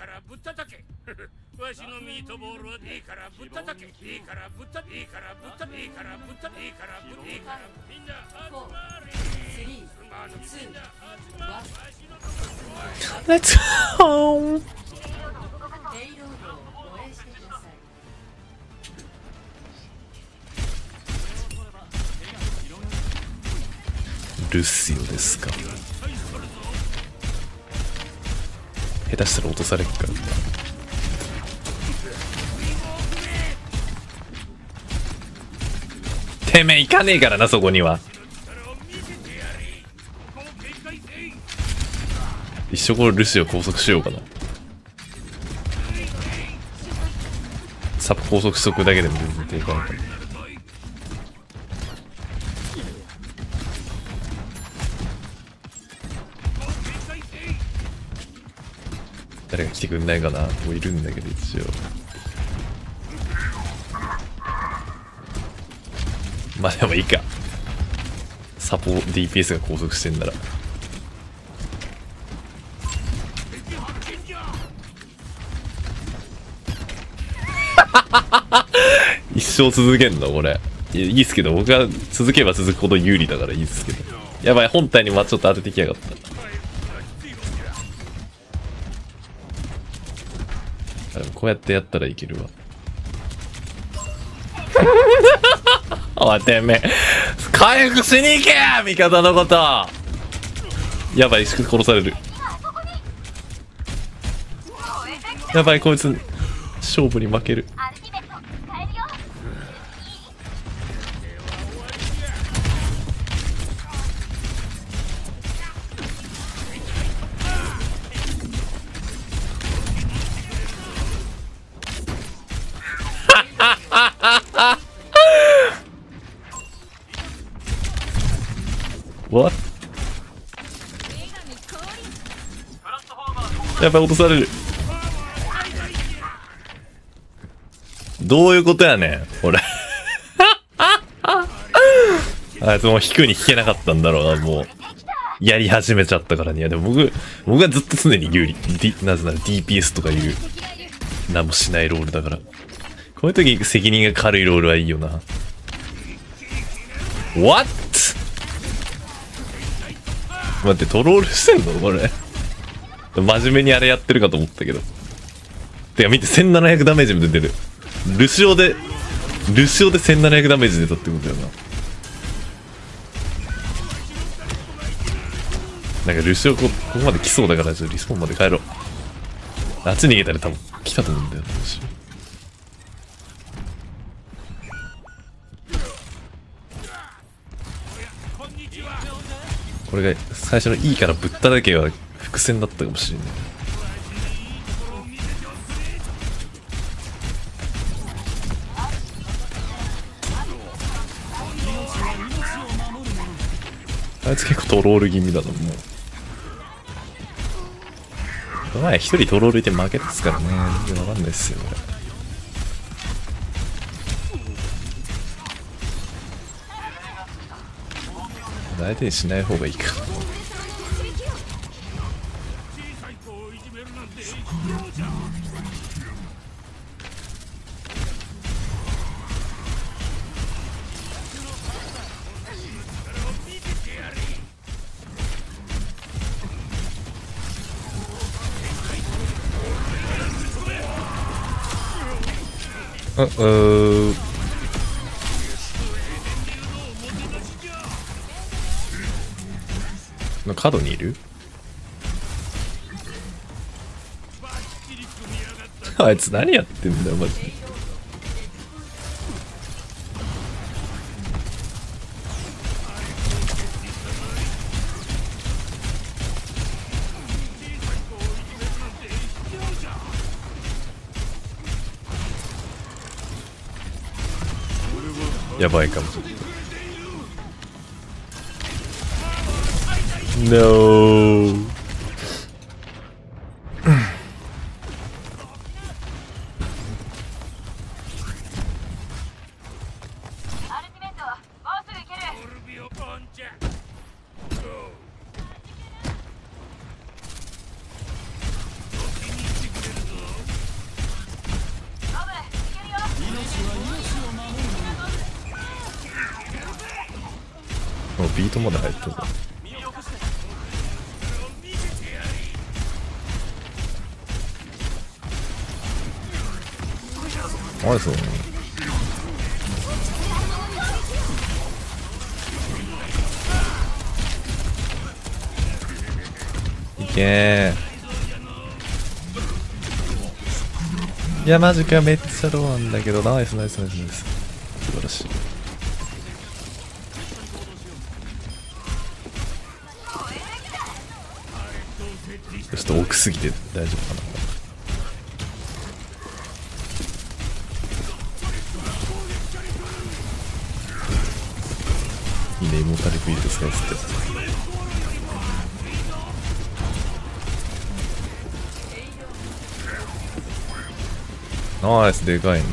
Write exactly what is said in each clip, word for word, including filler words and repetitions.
からぶったたけわしのミートボールはいいからぶったたけいいからぶったいいからぶったいいからぶったいいからぶったいいからみんな集まれ Let's home. ルシオですか。下手したら落とされるから。てめえ行かねえからな、そこには。一生これルシオ拘束しようかな。サポ拘束しとくだけでも全然抵抗ないから。誰が来てくんないかな。もういるんだけど一応。まあでもいいか。サポ ディーピーエス が拘束してんなら。一生続けんのこれ。いや、いいっすけど、僕は続けば続くほど有利だからいいっすけど。やばい、本体にまちょっと当ててきやがった。あ、でもこうやってやったらいけるわ。おい、てめえ。回復しに行けや味方のこと。やばい、殺される。やばい、こいつ、勝負に負ける。What? やばい、落とされる。どういうことやねん、俺。あいつもう引くに引けなかったんだろうな、もう。やり始めちゃったからに。いや、でも僕、僕はずっと常に有利。D、なぜなら ディーピーエス とかいう、何もしないロールだから。こういう時責任が軽いロールはいいよな。What?待って、トロールしてんのこれ。真面目にあれやってるかと思ったけど。てか見て、せんななひゃくダメージも出てる。ルシオで、ルシオでせんななひゃくダメージ出たってことだよな。なんかルシオこ、ここまで来そうだから、ちょっとリスポーンまで帰ろう。あっち逃げたら多分来たと思うんだよな、ルシオ。これが最初のいいからぶっただけは伏線だったかもしれない。あいつ結構トロール気味だな、もう。この前一人トロールいて負けたっすからね。全然わかんないっすよ、これ。相手にしない方がいいか。あ、うー角にいる？あいつ何やってんだよマジで。やばいかも。No. トまで入ったぞ。ナイス。いけー。いやマジか、めっちゃローなんだけど、ナイスナイスナイスナイス、素晴らしい。ちょっと奥すぎて大丈夫かな。いいね、イモータリックいいですねつって。ナイス、でかいね。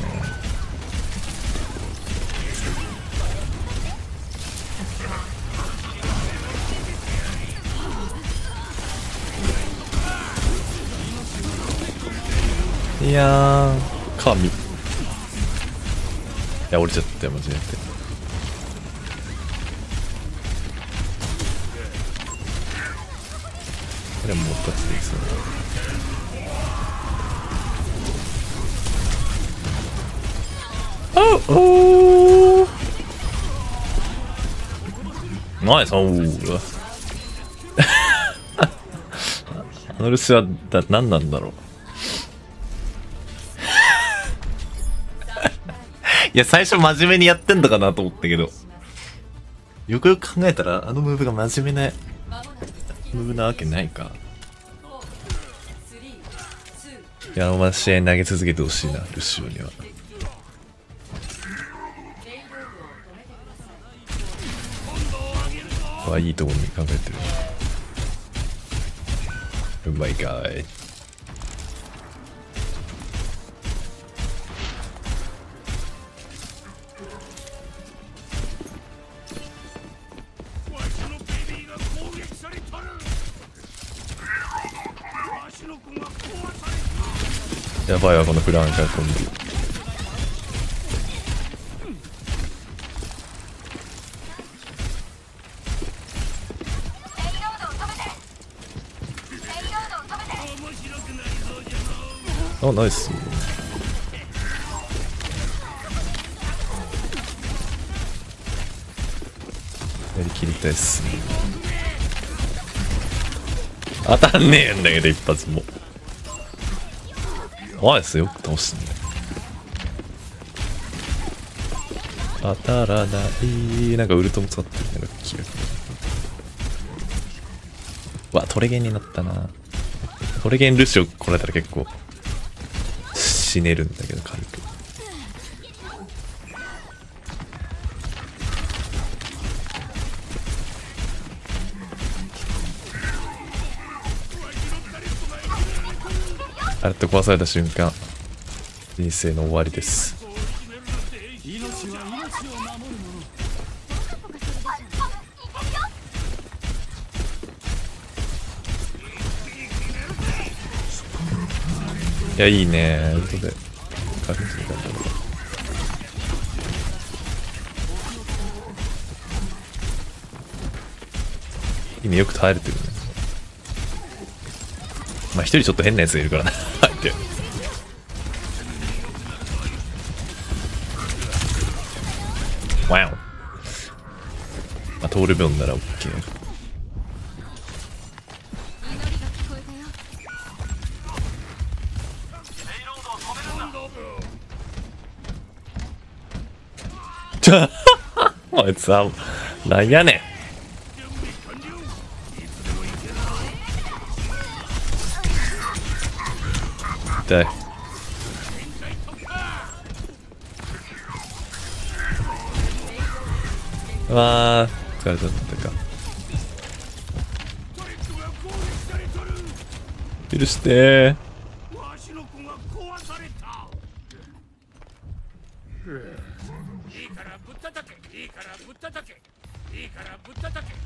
いやー、神。いや、折れちゃったよ、間違えて。これも持ったっていいですね。おおナイス。おーあの留守はだ何なんだろう。いや最初真面目にやってんだかなと思ったけど、よくよく考えたらあのムーブが真面目なムーブなわけないか。いやお前試合投げ続けてほしいな、ルシオには。わあいいところに考えてる。うまいかい。やばいわこのフランカーコンビ。あ、ナイス。やりきりたいっすね。当たんねえんだけど一発も。ナイス、よく倒すね。当たらない。なんかウルトも使ってる。なんか気が。わ、トレゲンになったな。トレゲンルシオ来られたら結構死ねるんだけど軽く。あれって壊された瞬間人生の終わりです。いやいいね。ということで軽い時間だろう。いいね、よく耐えれてるね。まあ一人ちょっと変なやつがいるからな相手。ワオ。まあ通る分なら OK。ちょあいつさ、なんやねん。痛い。うわー、疲れちゃったか。許してー。 いいからぶったたけ、いいからぶったたけ、いいからぶったたけ。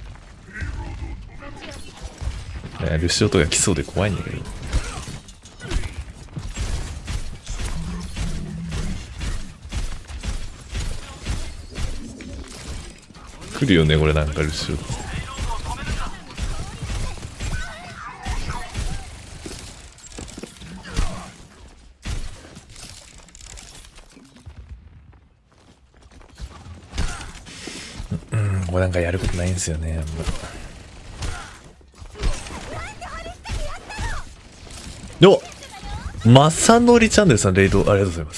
いやルシオとか来そうで怖いんだけど。来来るよねこれ、なんか後ろうん、これなんかやることないんですよね、あんま。お、まさのりチャンネルさん、レイドありがとうございます。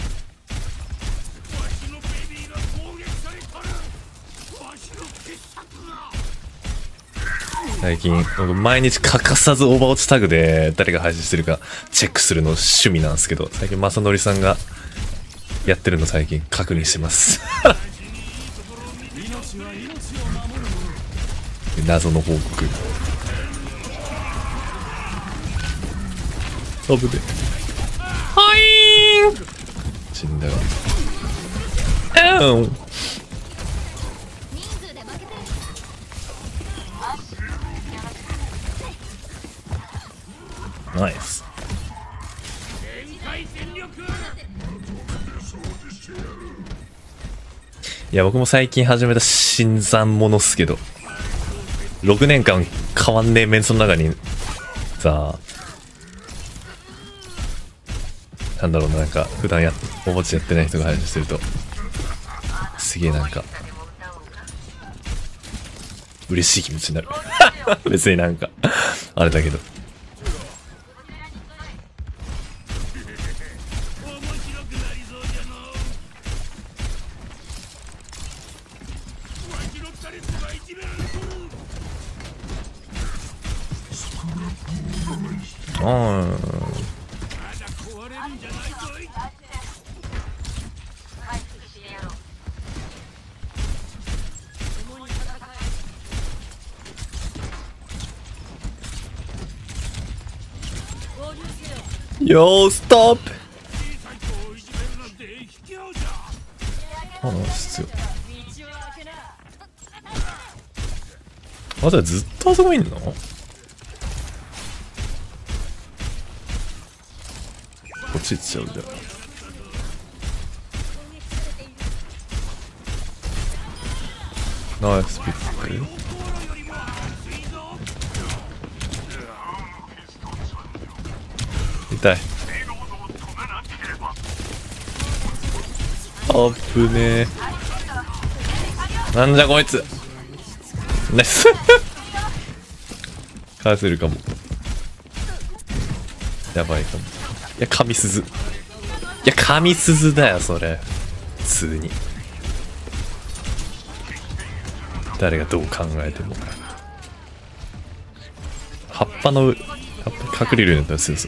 最近僕毎日欠かさずオーバーウォッチタグで誰が配信してるかチェックするの趣味なんですけど、最近まさのりさんがやってるの最近確認してます謎の報告。飛ぶではいーん死んだよ。うんナイス。いや僕も最近始めた新参者っすけど、ろくねんかん変わんねえメンツの中にさあ、なんだろうな、なんか普段やおもちやってない人が配信してるとすげえなんか嬉しい気持ちになる別になんかあれだけど。うん。よー、ストップ。あ、なんすよ。あ、じゃあずっとあそこいんの？こっち行っちゃうじゃん。ナイスピック。痛い。あぶねえ。なんじゃこいつ。ナイス返せるかも。やばいかも。いや、神鈴。いや、神鈴だよ、それ。普通に。誰がどう考えても。葉っぱの、葉っぱ隠れるようになったら強そう。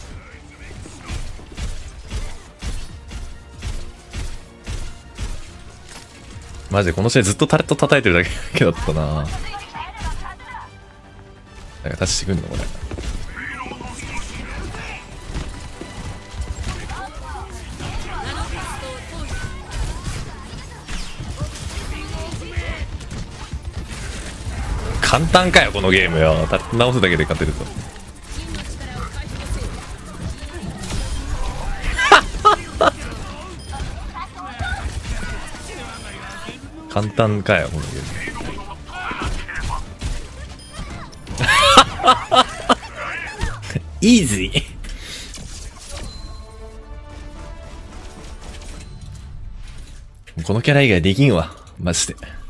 マジでこの試合ずっとタレット叩いてるだけだったな。なんか立ちしてくんのこれ。簡単かよこのゲームよ。立て直すだけで勝てると。簡単かよこのゲーム。イージー。このキャラ以外できんわマジで。